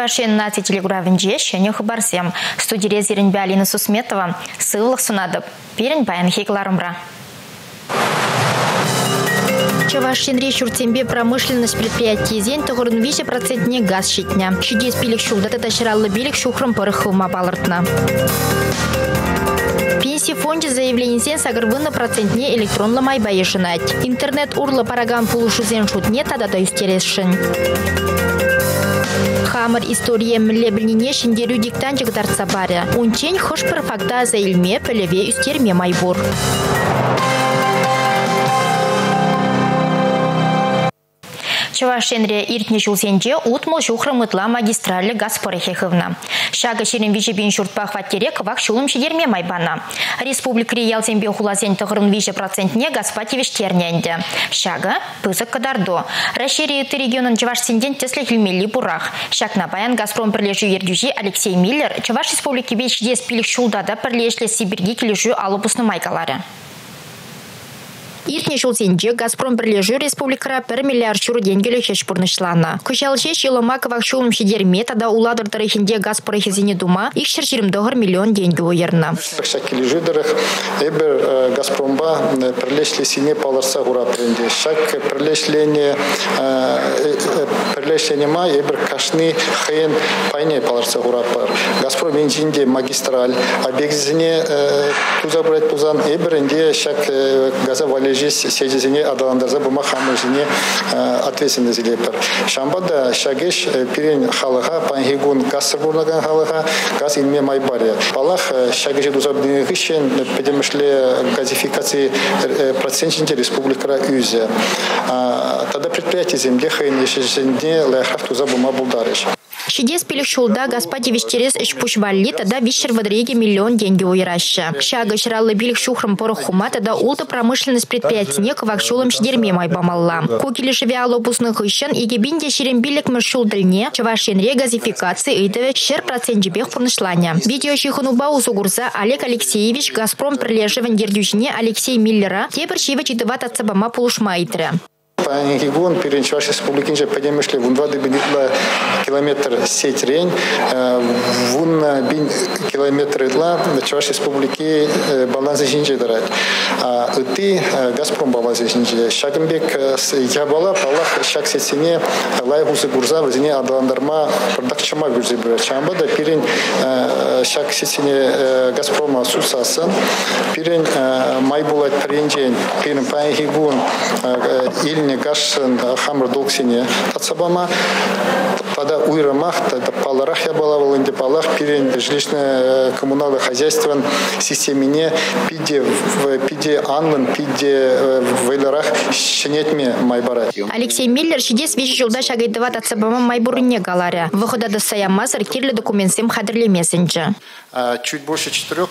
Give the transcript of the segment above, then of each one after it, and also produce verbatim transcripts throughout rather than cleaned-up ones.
Чувашин на телеграфинже шене хабарсем. Студия Зеренбе Алина Сусметова. Сыллых сунадып. Перен баян хекларымра. Чувашинре шуртембе промышленность предприятий зен тогорын вище процентне газ щитня. Чудес пилик шулдаты ташираллы билик шухрым пырыхылма балыртна. Пенсии фонде заявление сен сагырвынна процентне электронлы майба ешынать. Интернет урлы параган пулушузен шутне тада да юстересшин. Хамыр история мілі біліне шындеру диктанчик дарца бары. Унчен хош бір факта заилме пілеве үстерме майбур. Чувашинре иртне жулсенже утмол жухрымытла магистрали газ порехехывна. Шага шерен виже бин шуртпах ваттере квак шулым шедерме майбана. Республик Риялсенбе хулазен тығырын виже процентне газ пативештерненде. Шага пызык кадарду. Расширияты регионын Чувашсенден тесле хилмели бурах. Шагна баян Газпром пірлежу ердюжи Алексей Миллер Чуваш республики бечдес пилік шулдада пірлешле Сибирге кележу алубусны майкалары. Иртне жулсенже Газпром бірлежу республикара бір миллиард чуру денгелі хеш бұрнышлана. Күшалшеш елыма кывак шулым шедерме тада уладыр тарихинде газ порехезіне дума икшер жирымдығыр миллион деньги ойырна. Шакелі жүдіріх эбір Газпромба бірлешлі сине паларса ғура пренде. Шак бірлешлені ма эбір кашны хайын пайне паларса ғура пар. Газпром енжінде магистраль объектізіне туза бұрайт тузан эбірінде шак газа валежі сежезіне адаландарза бұма хамыжіне ответственность лепер. Шамбада шагеш пирен халыға, панхигун газ сырбурнаган халыға, газ инме майбаре. Палах шагеші дузабдың ғышен педемішле газификации процентінде республикара үзе. Тада предприятие земде хайын ешежінде лайхав туза бұма бұлдарыш. Шидес пилік шулда Господи вещерес үш пуш валли, тада вещер вадреге миллион деньги уйраща. Шага шраллы билік шухрым порохума, тада улта промышленность предприятия квак шулым шдерме майбамалла. Кукили живя алопусных ищен, и гебинде ширем билік мэршул дальне, чавашенре газификации идове шер процент бех пурнышланя. Видео шихануба усугурза Олег Алексеевич Газпром прилежеван дердюжне Алексей Миллера, тепер шива читыват от сабама полушмайтре. Панхигун перед Чувашской республикой поднимешли вун два бинитла километр сеть рень, вун бин километр идла Чувашской республики баланс жинжи дарать. А ты Газпром баланс жинжи. Шагимбек ябала палах шаг сетине лай гузы гурза вазине адаландарма продакчама гурзы брать. Чамбада перед шаг сетине Газпрома сусасан перед майбулать пренжень перед Панхигун ильне гашын хамыр долксине татсабама тада уйрамах тада паларах я была волынде палах перен жилищное коммунальное хозяйство системине пиде пиде анлын пиде вейларах щенетме майбара. Алексей Миллер шидес вещи жолда шагайдыва татсабама майбурыне галаря. Выхода до саямазар кирле документсем хадрле мессенджа. Чуть больше четырех.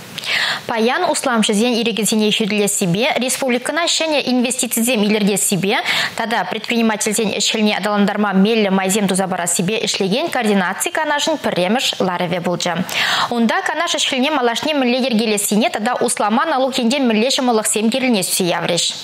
Паян услам шизен ирегезине шудле себе, республикана шене инвестицизем илерге себе, тада предпринимательзен эшелне адаландарма мелле майзем тузабара себе эшлеген координации канашын премеш лареве булджа. Унда канаш эшелне малашне мілле ергелесине, тада услама налог енден міллеше малахсем керілне сүсе явреш.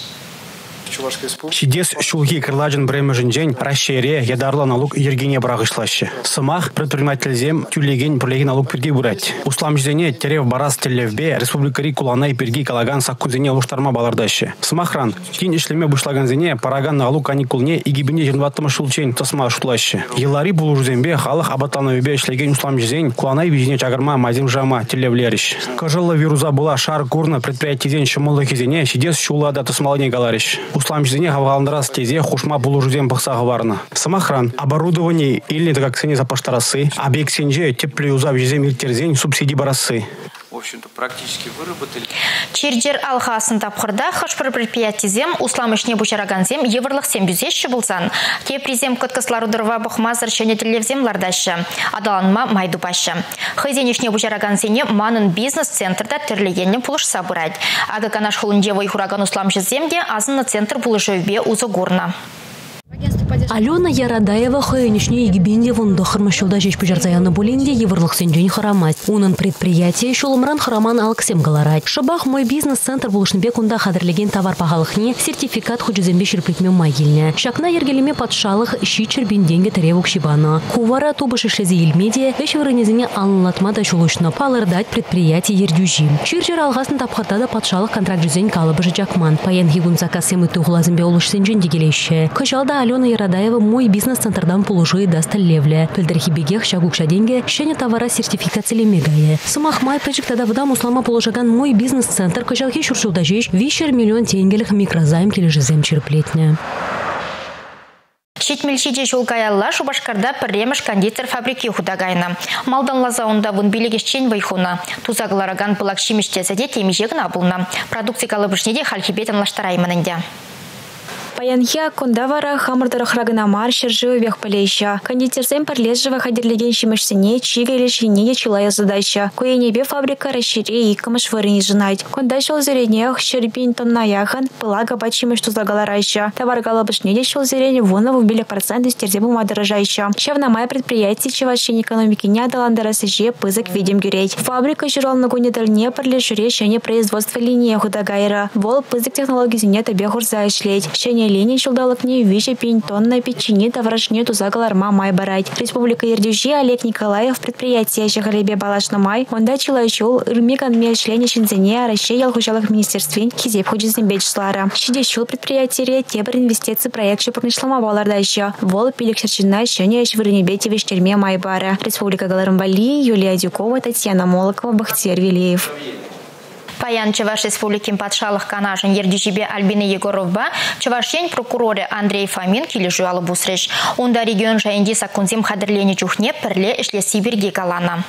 Шидес шулги кырладжын бремежинжен расшире ядарлы налог ергене брагышлаще. Сымах предпринимательзем тюлеген прлеген налог перги бурать. Услам жзене терев барас телевбе республикари куланай перги калаган саккузене луштарма балардаще. Сымахран тин ишлеме бушлаганзене параган налог каникулне и гибине жирнваттыма шулчен тосма шутлаще. Елари булужзембе халах абатановебе ишлеген услам жзен куланай визине чагарма мазим жама телевлерищ. Кажылла вируза была шар курна предприятиезен шымылы хизене шидес шулада тосмалыне галарищ. Услам жзене хавгаландрас тезе хушма булужузем бахсага варна. Самохран, оборудование или как цене за паштарасы, объект сенже теплеюза в жзем иртерзень субсидий барасы. В общем-то, практически выработали. Черджер алхасын тапхырда хашпыр предприятизем усламышне бучараганзем еврлых сембюзешші болсан. Те призем кыткысларудырва бұхмазыр шөнетілевзем лардашы. Адаланма майду башы. Хызенешне бучараганзене манын бизнес-центрда тірлегенне пулышса бұрайд. Ага канаш хулынде вайхураган усламшы земде азынны центр пулышевбе узы горна. Алена Ярадаева хойнишне игбенде вунда хырмашылда жеш пужарзаяны болинде еврлых сенджин харамать. Унын предприятие шолымран хараман алксем галарать. Шабах мой бизнес-центр булышнбек унда хадырлеген товар пахалыхне сертификат худжизембе ширплетме майгильне. Шакна ергелеме патшалых щичер бенденге теревук шибана. Кувара тубыш ишлезе елмедия эш вырынезине анлатма да шулышна палырдать предприятие ердюжим. Чирчер алгасын тапхатада патшалых контракт жүзен калыбыжы жакман. Паян хигун закасемы туғлазымбе улыш сенджин дегелейше. Кышалда Алена Ярадаева мой бизнес-центрдан положи даст левле. Пельдерхибегех шагукша деньги щене товара сертификации мегае. Сумах май печик тогда вда муслама положаган мой бизнес-центр кышалхи шуршулдажеш вишер миллион тенгелих микрозайм кележезем черплетне. Шетмельшиде жолгаялла Шубашкарда пірреміш кондитер фабрики худагайна. Малдан лазаунда вун билегешчен вайхуна. Тузаглараган пылак шимеште заде темежегін абылна. Продуктикалы бішнеде халхибетен лаштарайманынде. Паянхи кондавара хамырдары храгынамар шерживы вех полейща. Кондитерсем подлежжего ходерлеген шимешсене чига или шинене чилая задача. Куенебе фабрика расшире и камыш вырыни жинать. Кондашил зеренех щерпень тоннаяхан пылага бачимеш тузагаларайща. Товар галабышнеде шел зерене вона в убилях процентов стерзему мадорожайща. Щавнамай предприятие чеващен экономики не адаландара сже пызык видим гюреть. Фабрика журал на гунедальне подлежжуре щене производства линии худагайра. Вол пызык технологии зенет обехур заишлеть. Щене Ленин шулдалык не вище пень тонна печени товарашне тузагаларма май барать. Республика Ердюжи Олег Николаев предприятие Шахалебе Балашна май. Онда чилайшул ирмикан мель члени шинзене расшеял хужалых министерствен кизеп худжизембеч слара. Щедещул предприятие тебр инвестиции проект шупырнышлама баларда еще. Вол пилик шерчина щене швырнебете вештерме май бара. Республика Галармбали, Юлия Дюкова, Татьяна Молокова, Бахтияр Велиев. Паян Чуваш Республикин патшалых канажын Ердюжибе Альбина Егоровба, Чувашень прокуроры Андрей Фомин килежу алыбусреш. Онда регион жайынди сакунзем хадырлени чухне пірле ішле Сибирге калана.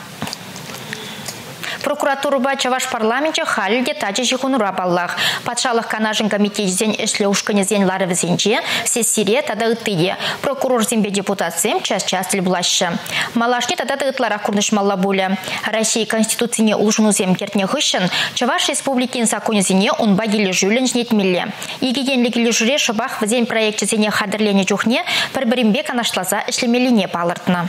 Прокуратура Чаваш парламенте халде тачи жихунура баллах. Патшалых канажын комитетзен эшле ушканезен ларывзенже, все сире тада ытыде. Прокурор зембе депутациям час-час льблашы. Малашне тада ытлара курнышмалла буля. Россия конституцияне улжунузем кертне хышын, Чаваш республикин законезене он багили жюлен жнетмелле. Игегенлигили жюре шабах в день проекте зене хадырлене чухне, пірбірімбе канашлаза эшлемелине палыртна.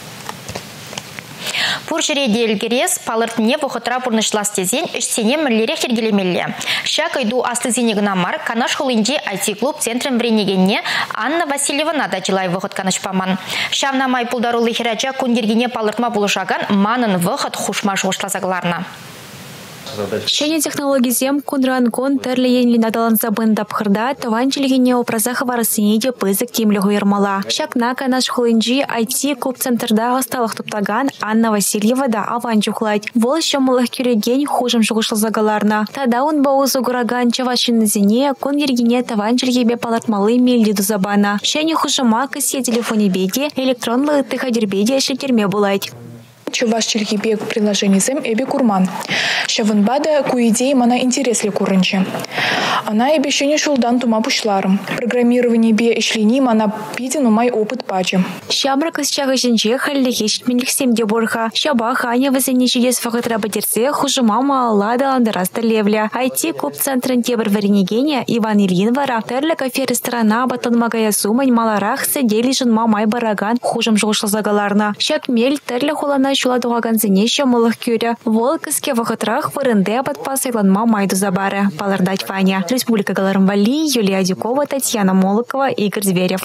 Пуршире делгерес палыртне вохотра пурнышластезен эштене мірлере хергелемелле. Шак иду аслызене гнамар канаш хулинде ай ти-клуб центром бренегенне Анна Васильева нада жилай вохот канашпаман. Шавна май пулдарулы херача кундергене палыртма булышаган манын вохот хушмаш вошлазагларна. Щене технологии зем кундран кон терлиен надалан забын дапхырда таванчилигине опразаха варасынеде пызык темлегу ермала. Шакна канаш хулинджи ай ти-клуб центрда осталых туптаган Анна Васильева да аванчухлать. Вол щомылых кюреген хужым жугушлазагаларна. Тада он баузу гураган чавашинызине кундергене таванчилигебе палатмалы мельдиду забана. Щене хужыма кысе телефоне беде электронлы тыхадербеде шетерме булать. Чуваш чилгибек приложение зем эби курман. Шавынбада ку идеи мана интересли курынче. Она эби щене шулдан тума пушларым. Программирование бе ишлини мана пиден умай опыт паче. Шабрак из чага женже халли хещт минлих семде борха. Шаба ханя вазени чудес фахат работерсе хужима маалада андераста левля. ай ти-клуб центрен тебр варенегения Иван Ильин вара. Терля кафе ресторана батон магая сумань маларах сидели жен мамай бараган хужим жолшла загаларна. Шакмель терля хулана шула дугаганзене щомылых кюря. Волк иске вахатрах варенде подпасайлан мамайду забара. Палардать Ваня. Республика Галармбали, Юлия Дюкова, Татьяна Молокова, Игорь Зверев.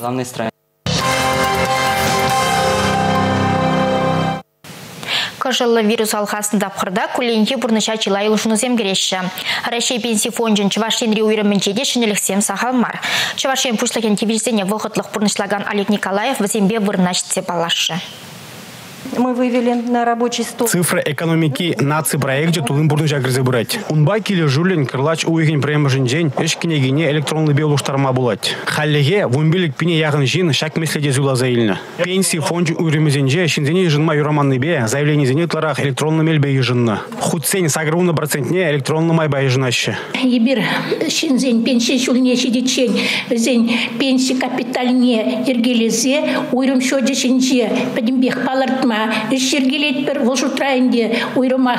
Кожалы вирус алхасында пырда куленге бурныша чилай улшунузем кереші. Россия пенсий фонжын Чувашен реуйрымынчеде шинеліксем сахалмар. Чувашен пушлаген тивизене вғытлық бурнышлаган Олег Николаев в зембе вырнашце балашы. Мы вывели на рабочий стол. Цифры экономики нации проекте тулым бурныша кірзе бурать. Унба киле жулен кырлач уйген премажын жен эшкинегине электронный белуштарма булать. Халлеге вумбилик пине яғын жин шак меследе зула заилны. Пенсии фонжы уйрымезенже шинзене жынма юраманны бе заявление зенетларах электронный мельбе ежынны. Худсень сагруны процентне электронный майба ежынаще. Ебир шинзень пенсия шулне шидичень зень пенсия капитальне ергелезе уйрым шоджи шинже подимбех палартма уйрыма шергелет бір волшутрайынде уйрыма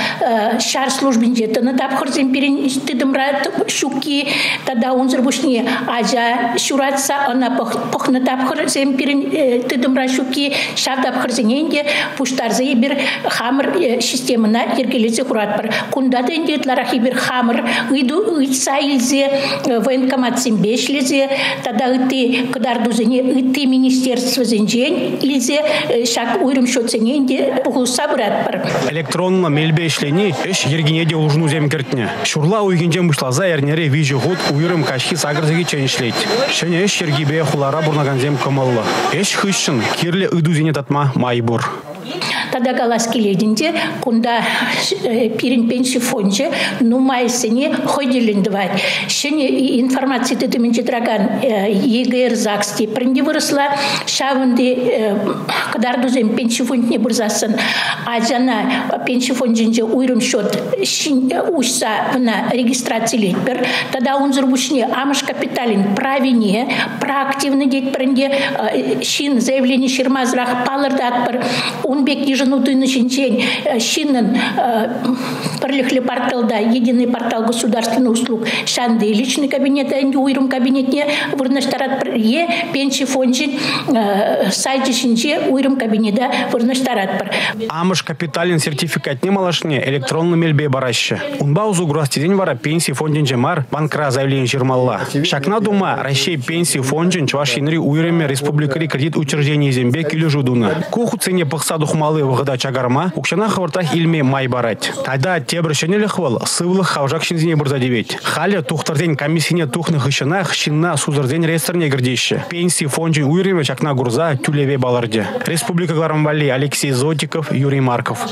шар службинде тыны тапхырзен перен тыдымра шуки тада онзыр бушне ажа шуратса она похны тапхырзен перен тыдымра шуки шар тапхырзененде пуштарзы бір хамыр системына ергелезе курат бар кундады индетларахи бір хамыр ыйду ыйтса илзе военкомат симбешлезе тада ыты кадардузене ыты министерство зенжен илзе шак уйрым шоцененде пухуса брат бар. Электронно мельбе ишлени эш ергенеде ужну земкертне. Шурла уйгенжен бушлаза эрнере вижу год уйрым кашки сагырзыги ченшлейт. Шене эш ергибе хулара бурнаган зем камалла. Эш хыщын кирле ыду зене татма майбур. Тогда галаски лединде, кунда пирин пенсии фонде, ну майсене ходили давать. Шене информации ты меньше драган ЕГР ЗАГСти. Пренди выросла шаванды, когда дузем пенсии фонд не бурзасан, а жана пенсии фондинде уйрым счет ушса на регистрации летпер. Тогда он зарбушне амаш капиталин правине, проактивно деть пренди шин заявление ширмазрах палардат он бек еженутый начинчень шинен пролихли порталда единый портал государственных услуг шанды личный кабинет анди уйрум кабинетне вырнаштарат е пенсии фонде сайте шинче уйрум кабинета вырнаштарат пар. Амыш капиталин сертификат не малашне электронный мельбе бараще. Унба узу грастидень вара пенсии фондинже мар банкра заявление жирмалла. Шакна дума Россия пенсии фондин чвашинри уйреме республикари кредит учреждений зембе килю жудуна. Куху цене пахса духмалы вгада чагарма укшана хавартах ильме май барать. Тайда тебрщене лихвал сывлых хавжак шинзине бурзадевить. Халя тухтардень комиссине тухных ищанах шинна сузардень ресторне гордище. Пенсии фондин уйреме чакна гурза тюлеве баларде. Республика Гларамвали Алексей Зотиков, Юрий Марков.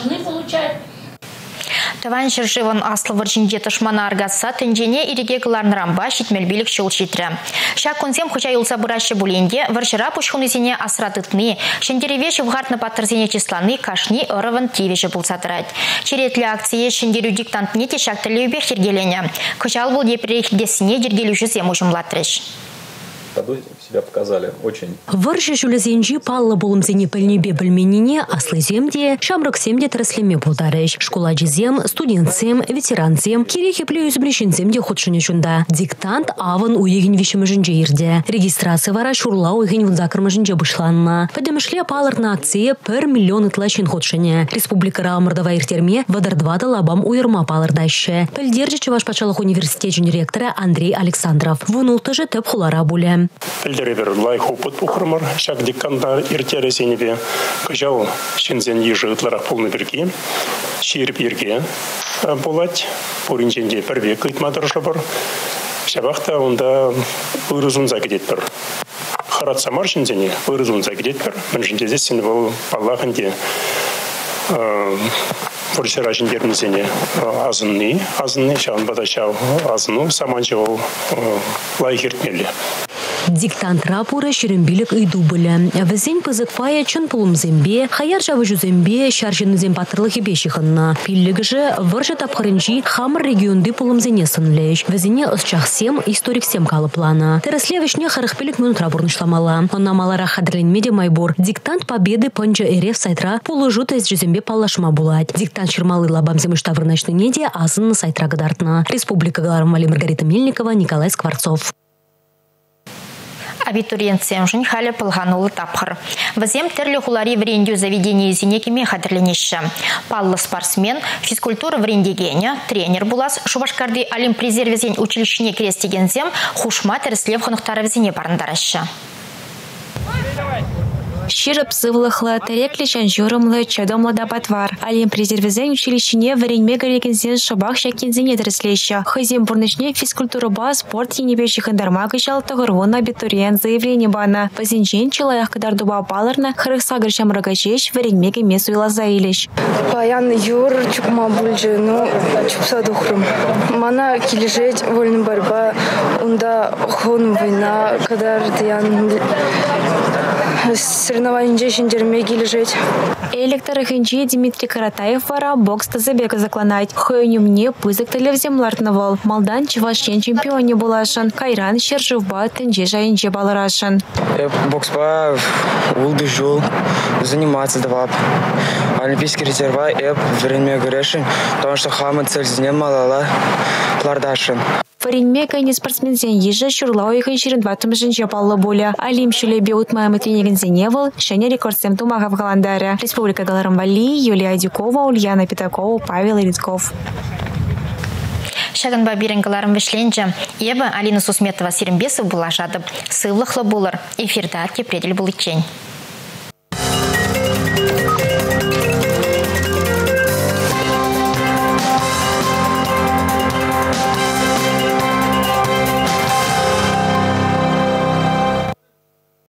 Таван шыржыван аслы варжинде тышмана аргатса тенжене иреге кыларнырамба шитмелбилік шол шитрі. Шак консем хоча юлса бұрашы бұленде варшыра пұшхунызене асратытны, шендереве шывғартны паттырзене числаны кашни ырывын тевеші бұлсатырад. Черетлі акция шендеру диктантне те шактылы үбек тергелене. Кычал бұл депрехдесіне дергелуші зем ұжымлатырыш. Себя показали очень. Варжы жүлізенжі паллы болымзене пілнебе білменіне аслы земде, шамрық земде тіріслеме бұлдарыш. Школа жезем, студентсем, ветеранзем, керехе пле үзбрешін земде худшыне жүнда. Диктант авын уеген вишімі жүнже ерде. Регистрация вара шурла уеген вұлзакырмы жүнже бұшланна. Пәдемішле палырна акция пір миллион ытлашын худшыне. Республика Раамырдава ертерме вадардвада лабам уйырма палырдашы. Пілдерже Чувашпачалық университет жүн ректоры Андрей Александров. Вұнулты же төп хулара бұлі. Пілдеревер лайх опыт бұқырмар, шак диккандар иртері сенебе, күжау шынзен ежі ұтларақ полны бірге, шиіріп ерге болад, поринженде бірбе күйтмадыр жабыр, шабақта онда ұйрызунза кедет бір. Харат самар шынзене ұйрызунза кедет бір, мін жынжезе сені бұл балағынде Фурсера жіндерімізене азынны, азынны шағын бада шау азыну, саман жау лайх ертмелі. Диктант рапура шеренбилік үйду білі. Візен пызықпая чын пұлым зембе, хаяр жавы жүзембе шаржыны зем патырлығы бешіғынна. Пиллігі жы варжы тапқырынжи хамыр регионды пұлым зене сынлеш. Візене ысчақсем, историксем калы плана. Тереслевішне қырық пілік минут рабурнышламала. Онна малара қадырленмеде майбор. Диктант победы панча эреф сайтра пулы жут әз жүзембе паллашма булать. Диктант шырмалы лабамзем штаврнашны неде азынны сайтра гадартна. Республика Гларамвали Маргарита Мельникова, Николай Скворцов. Абитуриентсем жын халі пылғанулы тапқыр. Візем тірлі хулари врендю заведение зенекеме қадырленеші. Паллы спортсмен, физкультура врендегене, тренер булас, Шубашкарды олимп резервезен училищіне керестегензем, хушма тіріслев қонықтары візене барындарашы. Щирып сывлыхлы, тәрекли жанжурымлы, чадомлыда батвар. Олимп резервезен училищіне варенме горекензен шабақ шакензене тіріслеші. Хызем бұрнышне физкультура ба спорт енебеші хындарма гышал тұғырвон абитуриент заявление бана. Вазенжен чылаяқ кадар дуба балырны, хырықса гыршам рагачеш варенме гемес уйла заилеш. Паян юр чукма бульжи, ну чукса духрым. Мана килежеть вольная борьба, унда хон война, кадар диян соревнований жендерме кележет. Электор хинчи Дмитрий Каратаев вара бокс тазабека закланать. Хойнюмне пызык телевзем лартнавал. Малдан чевашчен чемпионе булашын. Кайран шержувба тенже жайынче баларашын. Бокспа улды жул заниматься давап. Олимпийский резерва эп время горешин, потому что хамы цель знемалала лардашин. Фаринме кайне спортсмензен ежа шурлау ихын ширин батым жинче баллы боля. Алим шулебе утмаемы тренерин зеневал, шене рекордсем тумаха в календаре. Республика Галарамвали, Юлия Дюкова, Ульяна Пятакова, Павел Ирицков. Шаган бабиренгаларым вишленже. Еба Алина Сусметова Сирембесов была жадып. Сывлахла булар. Эфирда тепредель булычень.